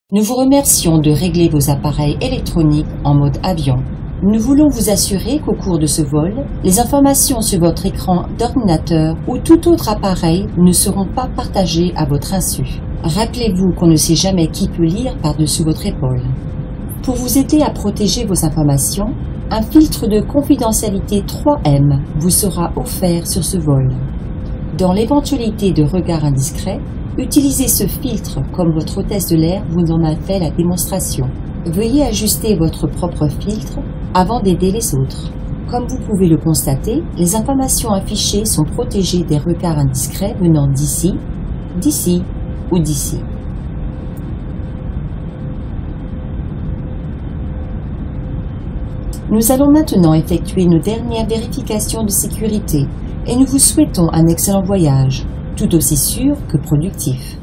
Nous vous remercions de régler vos appareils électroniques en mode avion. Nous voulons vous assurer qu'au cours de ce vol, les informations sur votre écran d'ordinateur ou tout autre appareil ne seront pas partagées à votre insu. Rappelez-vous qu'on ne sait jamais qui peut lire par-dessus votre épaule. Pour vous aider à protéger vos informations, un filtre de confidentialité 3M vous sera offert sur ce vol. Dans l'éventualité de regards indiscrets, utilisez ce filtre comme votre hôtesse de l'air vous en a fait la démonstration. Veuillez ajuster votre propre filtre avant d'aider les autres. Comme vous pouvez le constater, les informations affichées sont protégées des regards indiscrets venant d'ici, d'ici ou d'ici. Nous allons maintenant effectuer nos dernières vérifications de sécurité et nous vous souhaitons un excellent voyage, tout aussi sûr que productif.